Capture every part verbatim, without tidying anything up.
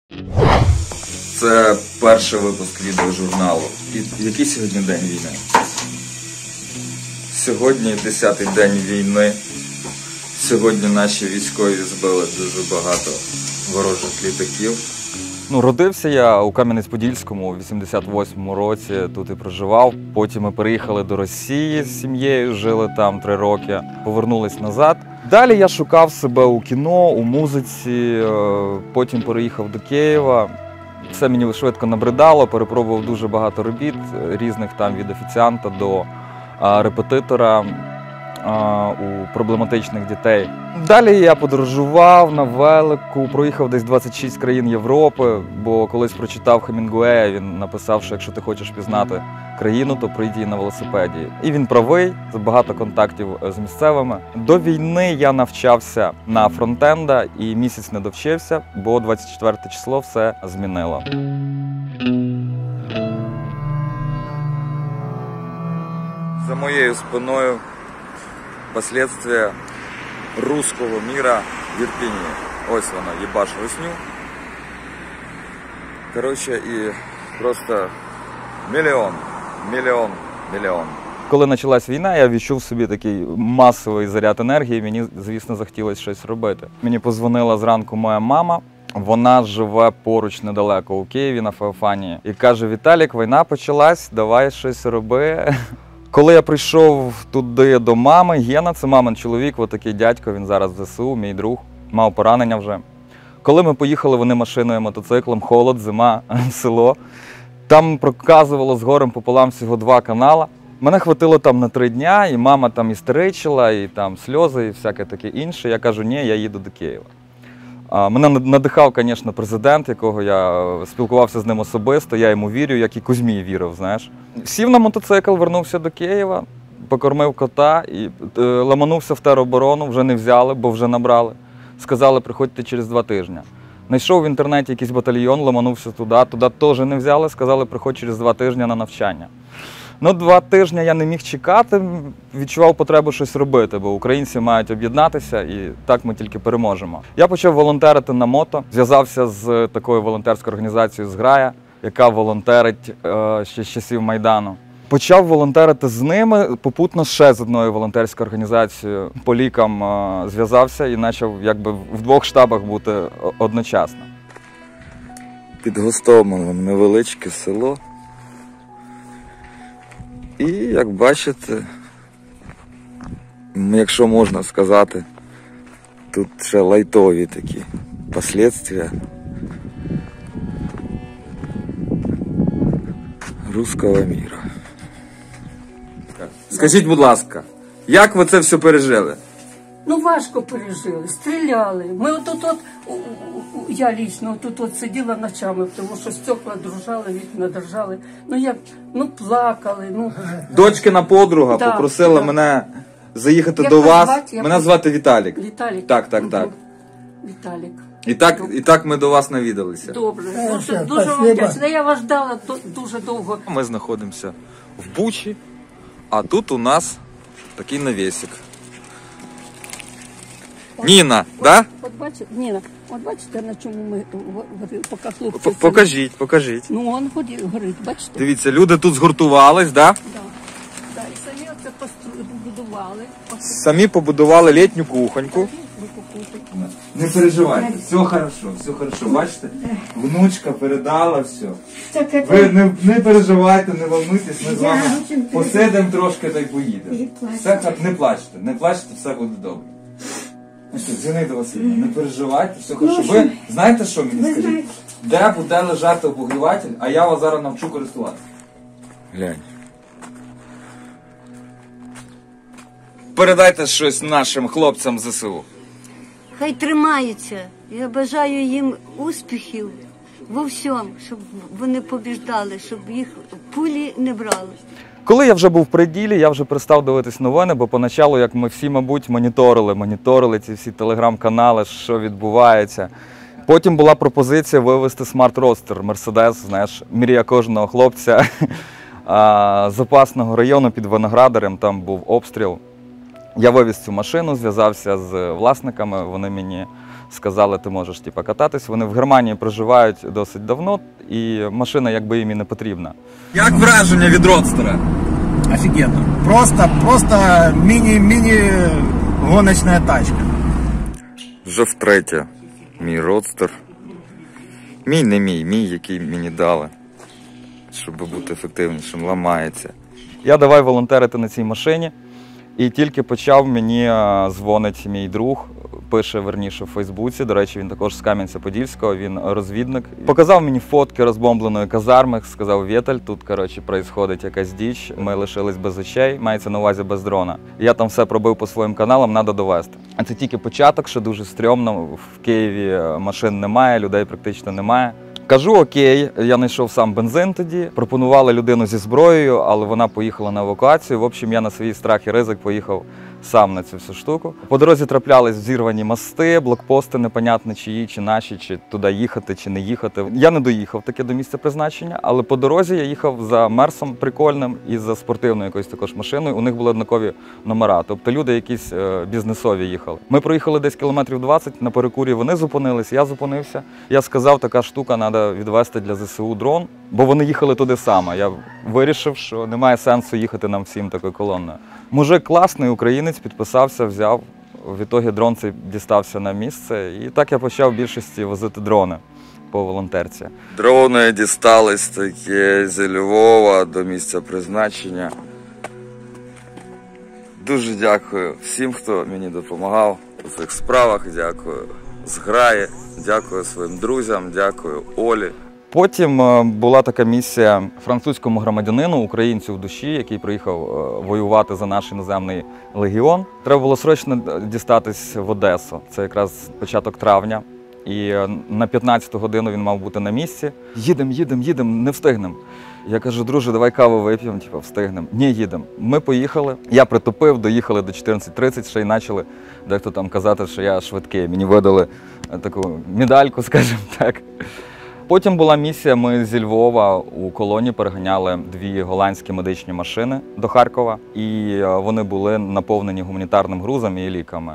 Це перший випуск відеожурналу. І який сьогодні день війни? Сьогодні десятий день війни. Сьогодні наші військові збили дуже багато ворожих літаків. Ну, родився я у Кам'янець-Подільському у вісімдесят восьмому році, тут і проживав. Потім ми переїхали до Росії з сім'єю, жили там три роки, повернулись назад. Далі я шукав себе у кіно, у музиці, потім переїхав до Києва. Все мені швидко набридало, перепробував дуже багато робіт, різних там від офіціанта до репетитора у проблематичних дітей. Далі я подорожував на велику, проїхав десь двадцять шість країн Європи, бо колись прочитав Хемінгуея, він написав, що якщо ти хочеш пізнати країну, то прийди на велосипеді. І він правий, багато контактів з місцевими. До війни я навчався на фронтенда і місяць не довчився, бо двадцять четверте число все змінило. За моєю спиною последствия русского мира в Ірпені. Ось вона, їбаш русню. Коротше, і просто мільйон, мільйон, мільйон. Коли почалась війна, я відчув собі такий масовий заряд енергії, мені, звісно, захотілося щось робити. Мені подзвонила зранку моя мама, вона живе поруч недалеко у Києві на Феофанії. І каже: Віталік, війна почалась, давай щось роби. Коли я прийшов туди до мами, Гена, це мамин чоловік, отакий дядько, він зараз в ЗСУ, мій друг, мав поранення вже. Коли ми поїхали, вони машиною, мотоциклом, холод, зима, село. Там проказувало з горем пополам всього два канала. Мене хватило там на три дня, і мама там істеричила, і там сльози, і всяке таке інше. Я кажу: ні, я їду до Києва. Мене надихав, звісно, президент, якого я спілкувався з ним особисто, я йому вірю, як і Кузьмі вірив, знаєш. Сів на мотоцикл, вернувся до Києва, покормив кота і е, ламанувся в тероборону, вже не взяли, бо вже набрали. Сказали, приходьте через два тижні. Знайшов в інтернеті якийсь батальйон, ламанувся туди, туди теж не взяли, сказали, приходь через два тижні на навчання. Ну, два тижні я не міг чекати, відчував потребу щось робити, бо українці мають об'єднатися і так ми тільки переможемо. Я почав волонтерити на мото, зв'язався з такою волонтерською організацією «Зграя», яка волонтерить е, ще з часів Майдану. Почав волонтерити з ними, попутно ще з одною волонтерською організацією по лікам е, зв'язався і почав якби в двох штабах бути одночасно. Під Гостомелем невеличке село. І, як бачите, якщо можна сказати, тут ще лайтові такі последствия руського міра. Скажіть, будь ласка, як ви це все пережили? Ну, важко пережили, стріляли. Ми отут от, я лічно отут от сиділа ночами, тому що стекла дружали, вікна держали. Ну, як, ну, плакали, ну. Дочкина подруга да, попросила да. мене заїхати як до вас. звати? Мене звати Віталік. Віталік? Так, так, так. Віталік. І так, і так ми до вас навідалися. Добре, дуже, дуже вам вдячна. Я вас ждала дуже довго. Ми знаходимося в Бучі, а тут у нас такий навісик. Ніна, от, да? От бачите, Ніна, от бачите, на чому ми говорили, поки хлопці... Покажіть, покажіть. Ну, он горить, бачите? Дивіться, люди тут згуртувались, да? Да. Да, і самі оце побудували. Самі побудували літню кухоньку. Не переживайте, все хорошо, все хорошо, бачите? Внучка передала все. Ви не, не переживайте, не волнуйтесь, ми з вами посидимо трошки та й поїдемо. Все, не плачте, не плачте, все буде добре. Ну що, Зінаїда Васильівна, не переживайте, все хорошо. Ви знаєте, що мені скажіть? Де буде лежати обогріватель, а я вас зараз навчу користуватися. Глянь. Передайте щось нашим хлопцям з ЗСУ. Хай тримаються. Я бажаю їм успіхів во всьому, щоб вони побіждали, щоб їх пулі не брали. Коли я вже був при ділі, я вже перестав дивитись новини, бо поначалу, як ми всі, мабуть, моніторили, моніторили ці всі телеграм-канали, що відбувається. Потім була пропозиція вивезти смарт-ростер, Мерседес, знаєш, мрія кожного хлопця запасного району під Виноградарем, там був обстріл. Я вивіз цю машину, зв'язався з власниками, вони мені сказали, ти можеш типу, кататись. Вони в Германії проживають досить давно, і машина якби їм і не потрібна. Як враження від родстера? Офигенно. Просто, просто мини-мини-гоночная тачка. Вже втретє мій родстер. Мій не мій, мій, який мені дали, щоб бути ефективнішим, ламається. Я давай волонтерити на цій машині, і тільки почав, мені дзвонить мій друг, пише, верніше, в Фейсбуці, до речі, він також з Кам'янця-Подільського, він розвідник. Показав мені фотки розбомбленої казарми, сказав, Вєталь, тут, коротше, происходить якась діч, ми лишились без очей, мається на увазі без дрона. Я там все пробив по своїм каналам, треба довести. А це тільки початок, що дуже стрьомно, в Києві машин немає, людей практично немає. Кажу, окей, я знайшов сам бензин тоді, пропонували людину зі зброєю, але вона поїхала на евакуацію. В общем, я на свій страх і ризик поїхав сам на цю всю штуку. По дорозі траплялись зірвані мости, блокпости непонятно чиї, чи наші, чи туди їхати, чи не їхати. Я не доїхав таки до місця призначення, але по дорозі я їхав за Мерсом прикольним і за спортивною якоюсь також машиною. У них були однакові номера, тобто люди якісь е, бізнесові їхали. Ми проїхали десь кілометрів двадцять, на перекурі вони зупинились, я зупинився. Я сказав, така штука, треба відвести для ЗСУ дрон, бо вони їхали туди саме. Я вирішив, що немає сенсу їхати нам всім такою колонною. Мужик класний, українець, підписався, взяв. В ітогі дрон цей дістався на місце. І так я почав в більшості возити дрони по волонтерці. Дрони дістались такі зі Львова до місця призначення. Дуже дякую всім, хто мені допомагав у цих справах. Дякую зграї, дякую своїм друзям, дякую Олі. Потім була така місія французькому громадянину, українцю в душі, який приїхав воювати за наш іноземний легіон. Треба було срочно дістатись в Одесу. Це якраз початок травня. І на п'ятнадцяту годину він мав бути на місці. Їдемо, їдемо, їдемо, не встигнемо. Я кажу, друже, давай каву вип'ємо, типу, встигнемо. Ні, їдемо. Ми поїхали, я притупив, доїхали до чотирнадцять тридцять, ще й почали дехто там казати, що я швидкий. Мені видали таку медальку, скажімо так. Потім була місія, ми зі Львова у колоні переганяли дві голландські медичні машини до Харкова. І вони були наповнені гуманітарним грузом і ліками.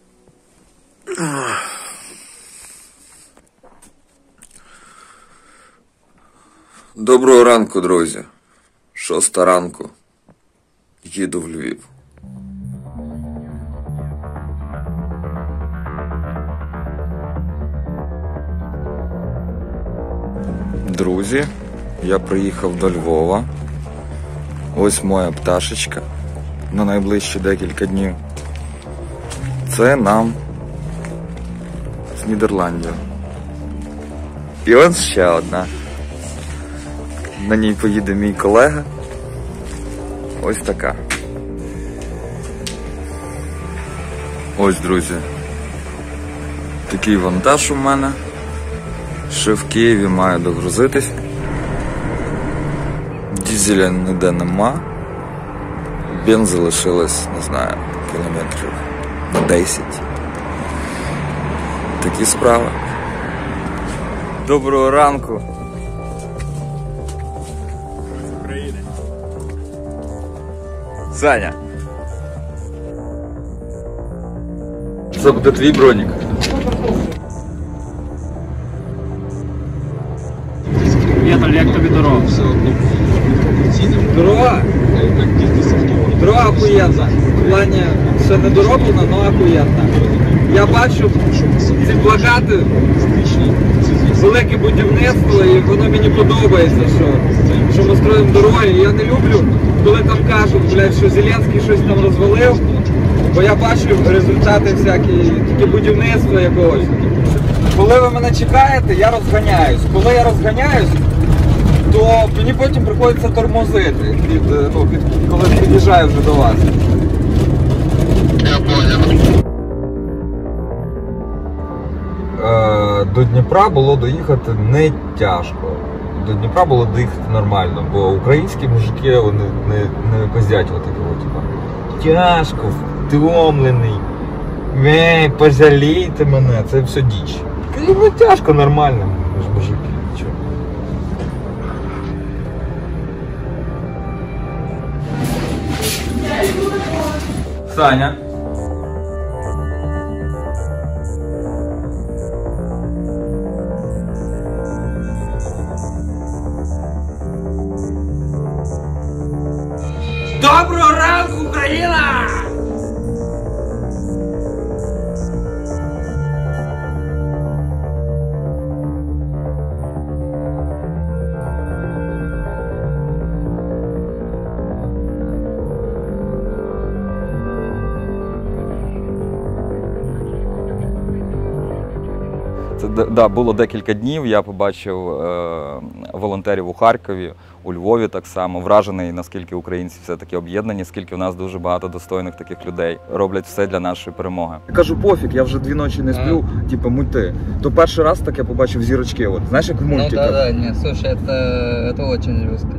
Доброго ранку, друзі. Шоста ранку. Їду в Львів. Друзі, я приїхав до Львова. Ось моя пташечка на найближчі декілька днів. Це нам з Нідерландів. І ось ще одна. На ній поїде мій колега. Ось така. Ось, друзі. Такий вантаж у мене. Ще в Києві має догрузитись. Дізеля ніде нема. Бензи лишилось, не знаю, кілометрів на десять. Такі справи. Доброго ранку. Саня. Це буде твій бронік. Вєталь, як тобі дорога? Дорога? Дорога охуєнна. В плані, ще не дороблена, але охуєнна. Я бачу ці плакати, велике будівництво, і воно мені подобається, що, що ми строїмо дороги. Я не люблю, коли там кажуть, блядь, що Зеленський щось там розвалив, бо я бачу результати всякі, такі будівництва якогось. Коли ви мене чекаєте, я розганяюсь. Коли я розганяюсь, то мені потім приходиться тормозити, під, ну, під, коли під'їжджаю вже до вас. Я понял. До Дніпра було доїхати не тяжко. До Дніпра було доїхати нормально, бо українські мужики, вони не, не пиздять отакого, типа. Тяжко, втомлений, ей, пожалійте мене, це все діч. Ну тяжко, нормально, ми ж мужики, нічого. Саня. Доброго ранку, Україна! Це да, було декілька днів. Я побачив е, волонтерів у Харкові, у Львові так само. Вражений, наскільки українці все-таки об'єднані, скільки у нас дуже багато достойних таких людей. Роблять все для нашої перемоги. Я кажу, пофіг, я вже дві ночі не сплю, а. типу мульти. То перший раз так я побачив зірочки. От, знаєш, як в мультиках. Ну да, да, нет, слушай, это, это очень русский.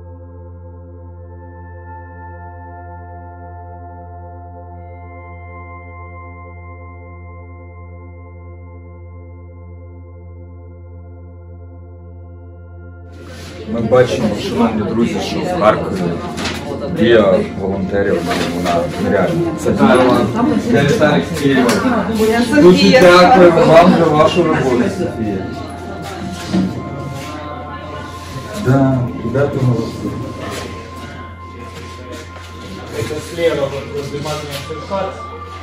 Ми бачимо, шановні друзі, що в Харкові дія волонтерів, вона нереальна. Це я Віталій з Києва. Дуже дякую вам за вашу роботу, Софія. Да, ребята молодцы. Это слева, вот возле магния сульфат.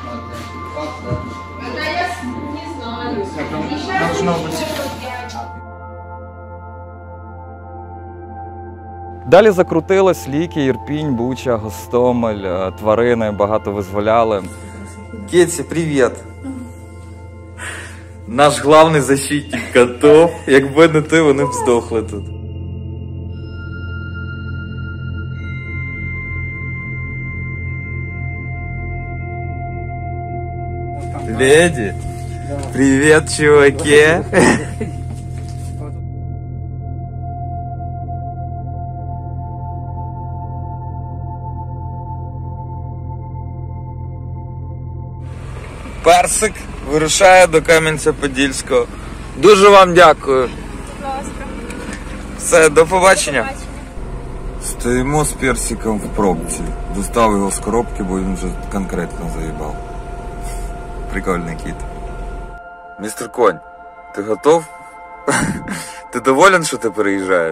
Это я не знаю. Должно быть. Далі закрутилось Ліки, Ірпінь, Буча, Гостомель, тварини, багато визволяли. Кеті, привіт! Наш главний защитник котов. Якби не ти, вони б здохли тут. Леді, привіт, чуваки! Персик вирушає до Кам'янця-Подільського. Дуже вам дякую. Будь ласка. Все, до побачення. Стоїмо з персиком в пробці. Достав його з коробки, бо він вже конкретно заїбав. Прикольний кіт. Містер Конь, ти готов? Ти доволен, що ти переїжджаєш?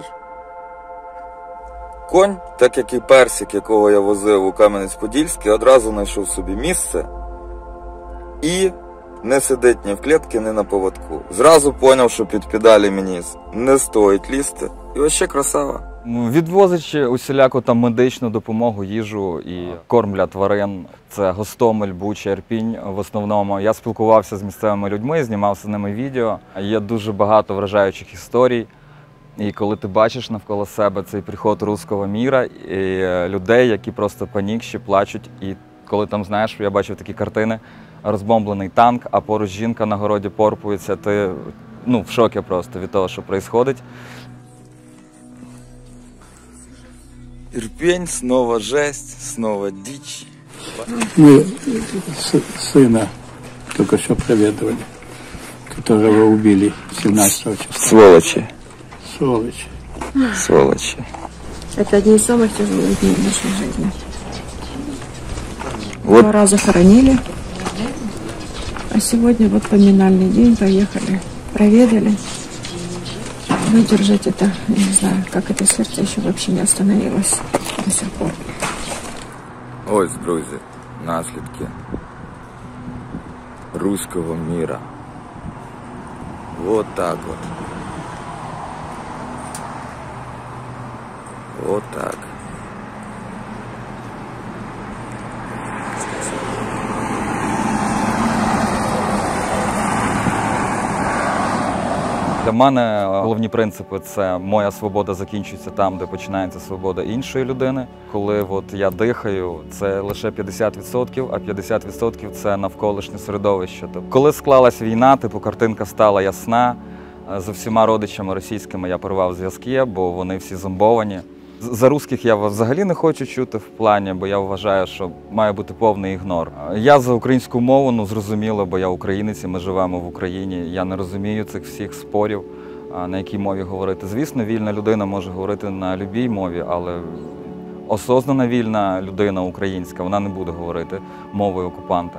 Конь, так як і персик, якого я возив у Кам'янець-Подільський, одразу знайшов собі місце і не сидить ні в клітці, ні на поводку. Зразу зрозумів, що під педалі мені не стоїть лізти. І ось ще красава. Відвозячи усіляку там медичну допомогу, їжу і корм для тварин, це Гостомель, Буча, Ірпінь в основному. Я спілкувався з місцевими людьми, знімав з ними відео. Є дуже багато вражаючих історій. І коли ти бачиш навколо себе цей приход руського міра, і людей, які просто панікші, плачуть. І коли там, знаєш, я бачив такі картини, розбомблений танк, а поруч жінка на городі порпується, ти ну, в шокі просто від того, що відбувається. Ирпень, снова жесть, снова дичь. Мы сына только что проведывали, которого убили семнадцатого числа. Сволочи. Сволочи. Сволочи. Это одни из самых тяжелых дней в нашей жизни. Вот. Два раза хоронили, а сегодня вот поминальный день, поехали, проведали. Выдержать это, я не знаю, как это сердце еще вообще не остановилось до сих пор. Ось, друзі, наслідки руського міра. Вот так вот. Вот так. Для мене головні принципи – це моя свобода закінчується там, де починається свобода іншої людини. Коли от я дихаю, це лише п'ятдесят відсотків, а п'ятдесят відсотків – це навколишнє середовище. Тобто, коли склалась війна, типу картинка стала ясна. З усіма родичами російськими я порвав зв'язки, бо вони всі зомбовані. За русських я взагалі не хочу чути в плані, бо я вважаю, що має бути повний ігнор. Я за українську мову, ну зрозуміло, бо я українець, і ми живемо в Україні. Я не розумію цих всіх спорів, на якій мові говорити. Звісно, вільна людина може говорити на будь-якій мові, але осознана вільна людина українська, вона не буде говорити мовою окупанта.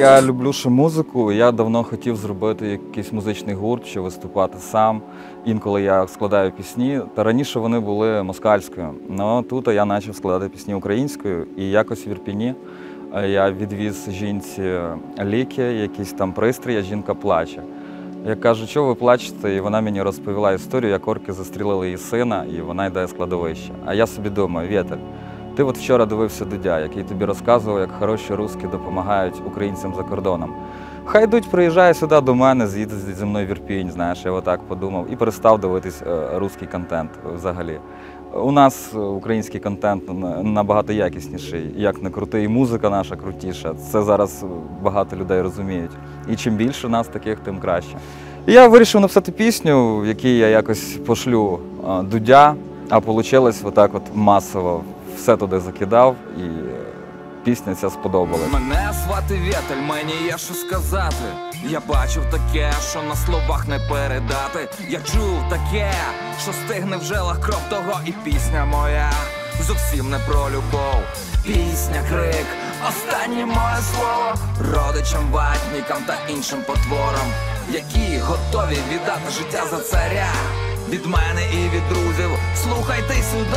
Я люблю ще музику, я давно хотів зробити якийсь музичний гурт, чи виступати сам. Інколи я складаю пісні, та раніше вони були москальською. Ну тут я почав складати пісні українською, і якось в Ірпіні я відвіз жінці ліки, якісь там пристрій, а жінка плаче. Я кажу, що ви плачете? І вона мені розповіла історію, як орки застрілили її сина, і вона йде з кладовища. А я собі думаю, Вєтель, ти от вчора дивився Дудя, який тобі розказував, як хороші русські допомагають українцям за кордоном. Хай Дудь приїжджає сюди до мене, з'їде зі мною в Ірпінь, знаєш, я отак подумав. І перестав дивитись русський контент взагалі. У нас український контент набагато якісніший, як не крутий, і музика наша крутіша. Це зараз багато людей розуміють. І чим більше нас таких, тим краще. І я вирішив написати пісню, в якій я якось пошлю Дудя, а вийшло отак от масово. Все туди закидав, і пісня ця сподобалась. Мене звати Вєтель, мені є що сказати. Я бачив таке, що на словах не передати. Я чув таке, що стигне в жилах кров того. І пісня моя зовсім не про любов. Пісня, крик, останнє моє слово родичам, ватникам та іншим потворам, які готові віддати життя за царя. Від мене і від друзів слухайте сюди.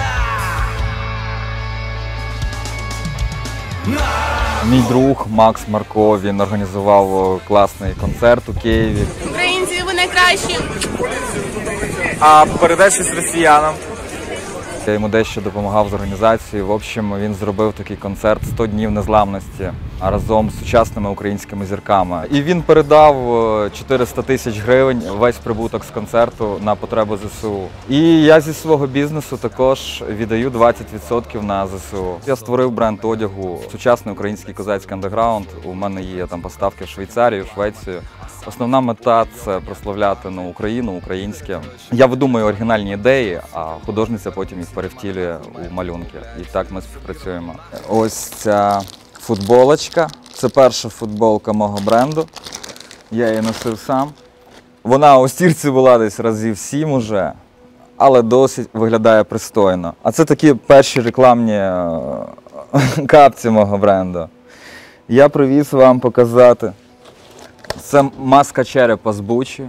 Мій друг Макс Марко, він організував класний концерт у Києві. Українці, ви найкращі! А передай щось росіянам. Я йому дещо допомагав з організацією. В общем, він зробив такий концерт «сто днів незламності» разом з сучасними українськими зірками. І він передав чотириста тисяч гривень, весь прибуток з концерту, на потреби ЗСУ. І я зі свого бізнесу також віддаю двадцять відсотків на ЗСУ. Я створив бренд одягу «Сучасний український козацький андеграунд». У мене є там поставки в Швейцарію, в Швецію. Основна мета – це прославляти ну, Україну, українське. Я видумую оригінальні ідеї, а художниця потім їх перевтілює у малюнки. І так ми співпрацюємо. Ось ця футболочка. Це перша футболка мого бренду. Я її носив сам. Вона у стірці була десь разів сім уже, але досить виглядає пристойно. А це такі перші рекламні капці мого бренду. Я привіз вам показати. Це маска черепа з Бучі.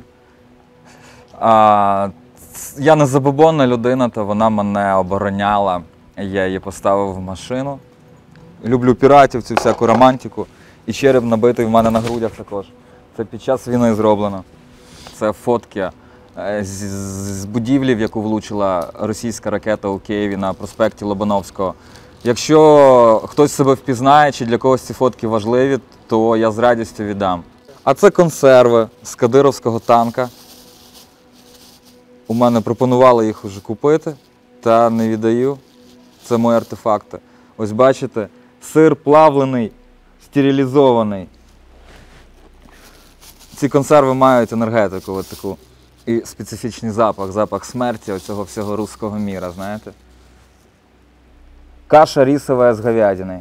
А, я не забобонна людина, то вона мене обороняла. Я її поставив в машину. Люблю піратів, цю всяку романтику. І череп набитий в мене на грудях також. Це під час війни зроблено. Це фотки з, з будівлі, в яку влучила російська ракета у Києві на проспекті Лобановського. Якщо хтось себе впізнає, чи для когось ці фотки важливі, то я з радістю віддам. А це консерви з кадировського танка. У мене пропонували їх уже купити, та не віддаю. Це мої артефакти. Ось бачите, сир плавлений, стерилізований. Ці консерви мають енергетику от таку. І специфічний запах, запах смерті оцього всього руського міра, знаєте. Каша рисовая з говядиною.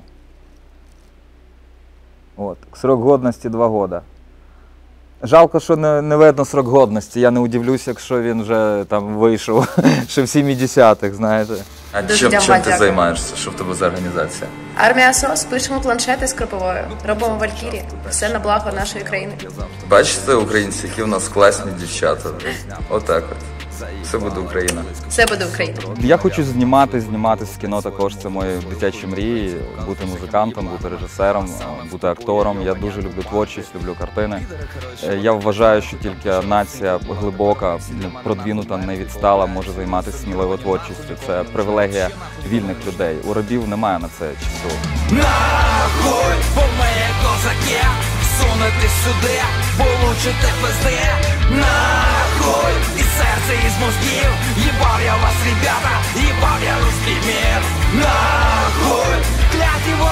От, срок годності два роки. Жалко, що не, не видно срок годності. Я не удивлюсь, якщо він вже там вийшов ще в сімдесятих, знаєте. А чим, чим ти займаєшся? Що в тебе за організація? Армія СОС, пишемо планшети з кропивою, робимо валькірі. Все на благо нашої країни. Бачите, українці, які в нас класні дівчата. Отак от. Все буде Україна. Все буде Україна. Я хочу знімати, зніматися в кіно також. Це мої дитячі мрії. Бути музикантом, бути режисером, бути актором. Я дуже люблю творчість, люблю картини. Я вважаю, що тільки нація глибока, продвинута, не відстала, може займатися сміливою творчістю. Це привілегія вільних людей. У рабів немає на це часу. Нахуй, бо ми козаки, сунути сюди, получите пизди. Нахуй, і серце, із мозгів, їбав я вас, ребята, їбав я русський мір. Нахуй, кляті